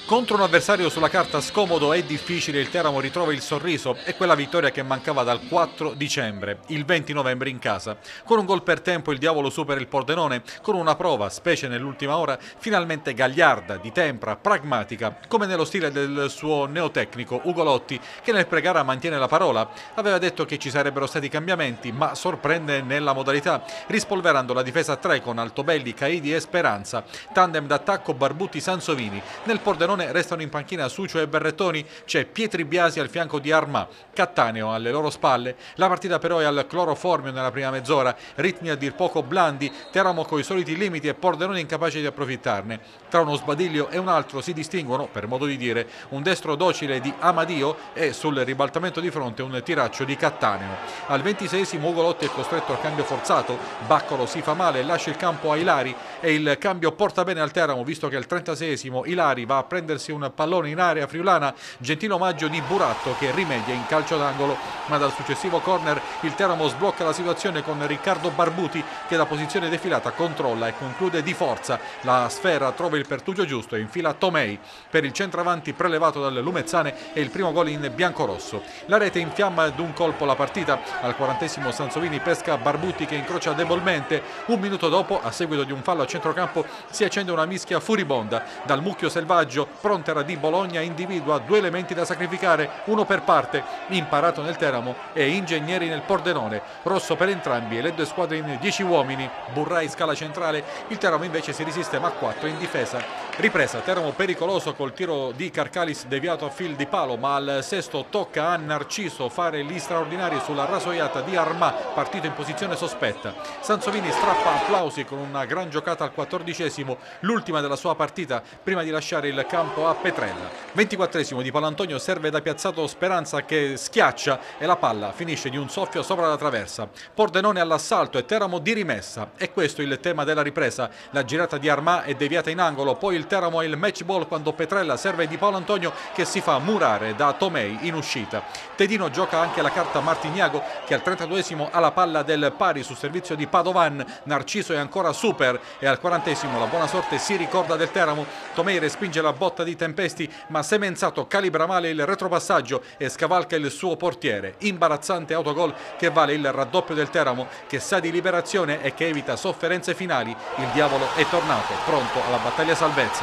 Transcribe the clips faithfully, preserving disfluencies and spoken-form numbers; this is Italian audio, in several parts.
Contro un avversario sulla carta scomodo e difficile, il Teramo ritrova il sorriso e quella vittoria che mancava dal quattro dicembre, il venti novembre in casa. Con un gol per tempo il Diavolo supera il Pordenone, con una prova, specie nell'ultima ora, finalmente gagliarda, di tempra, pragmatica, come nello stile del suo neotecnico Ugo Lotti, che nel pregara mantiene la parola. Aveva detto che ci sarebbero stati cambiamenti, ma sorprende nella modalità, rispolverando la difesa a tre con Altobelli, Caidi e Speranza. Tandem d'attacco Barbuti-Sansovini. Nel Pordenone restano in panchina Sucio e Berrettoni, c'è Pietri Biasi al fianco di Armà, Cattaneo alle loro spalle. La partita però è al cloroformio nella prima mezz'ora, ritmi a dir poco blandi, Teramo coi soliti limiti e Pordenone incapace di approfittarne. Tra uno sbadiglio e un altro si distinguono, per modo di dire, un destro docile di Amadio e sul ribaltamento di fronte un tiraccio di Cattaneo. Al ventiseiesimo Ugo Lotti è costretto al cambio forzato, Baccolo si fa male e lascia il campo a Ilari e il cambio porta bene al Teramo, visto che al trentaseiesimo Ilari va a prendersi un pallone in area friulana, gentile omaggio di Buratto che rimedia in calcio d'angolo, ma dal successivo corner il Teramo sblocca la situazione con Riccardo Barbuti che da posizione defilata controlla e conclude di forza. La sfera trova il pertugio giusto e infila Tomei per il centravanti prelevato dal Lumezzane e il primo gol in biancorosso. La rete infiamma d'un colpo la partita. Al quarantesimo Sansovini pesca Barbuti che incrocia debolmente. Un minuto dopo, a seguito di un fallo a centrocampo, si accende una mischia furibonda. Dal mucchio selvaggio Prontera di Bologna individua due elementi da sacrificare, uno per parte, Imparato nel Teramo e Ingegneri nel Pordenone. Rosso per entrambi e le due squadre in dieci uomini. Burrai scala centrale, il Teramo invece si risistema a quattro in difesa. Ripresa, Teramo pericoloso col tiro di Carcalis deviato a fil di palo, ma al sesto tocca a Narciso fare gli straordinari sulla rasoiata di Armà, partito in posizione sospetta. Sansovini strappa applausi con una gran giocata al quattordicesimo, l'ultima della sua partita, prima di lasciare il campo a Petrella. ventiquattresimo di Palantonio serve da piazzato Speranza che schiaccia e la palla finisce di un soffio sopra la traversa. Pordenone all'assalto e Teramo di rimessa. E questo il tema della ripresa. La girata di Armà è deviata in angolo, poi il Teramo ha il match ball quando Petrella serve di Palantonio che si fa murare da Tomei in uscita. Tedino gioca anche la carta Martignago che al trentaduesimo ha la palla del pari su servizio di Padovan. Narciso è ancora super e al quarantesimo la buona sorte si ricorda del Teramo. Tomei respinge la botta di Tempesti, ma Semenzato calibra male il retropassaggio e scavalca il suo portiere. Imbarazzante autogol che vale il raddoppio del Teramo, che sa di liberazione e che evita sofferenze finali. Il Diavolo è tornato, pronto alla battaglia salvezza.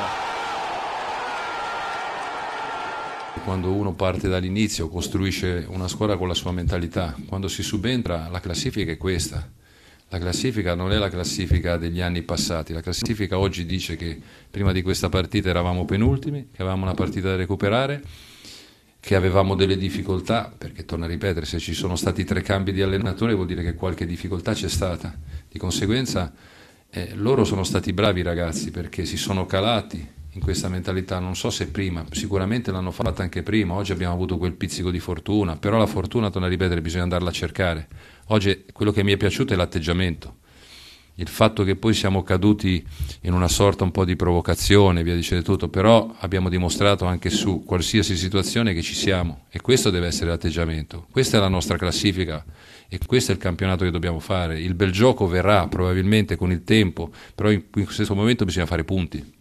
Quando uno parte dall'inizio costruisce una squadra con la sua mentalità, quando si subentra la classifica è questa. La classifica non è la classifica degli anni passati, la classifica oggi dice che prima di questa partita eravamo penultimi, che avevamo una partita da recuperare, che avevamo delle difficoltà, perché torno a ripetere, se ci sono stati tre cambi di allenatore vuol dire che qualche difficoltà c'è stata. Di conseguenza eh, loro sono stati bravi ragazzi perché si sono calati in questa mentalità, non so se prima, sicuramente l'hanno fatta anche prima, oggi abbiamo avuto quel pizzico di fortuna, però la fortuna, torno a ripetere, bisogna andarla a cercare. Oggi quello che mi è piaciuto è l'atteggiamento, il fatto che poi siamo caduti in una sorta un po' di provocazione, via dicendo tutto, però abbiamo dimostrato anche su qualsiasi situazione che ci siamo e questo deve essere l'atteggiamento, questa è la nostra classifica e questo è il campionato che dobbiamo fare. Il bel gioco verrà probabilmente con il tempo, però in questo momento bisogna fare punti.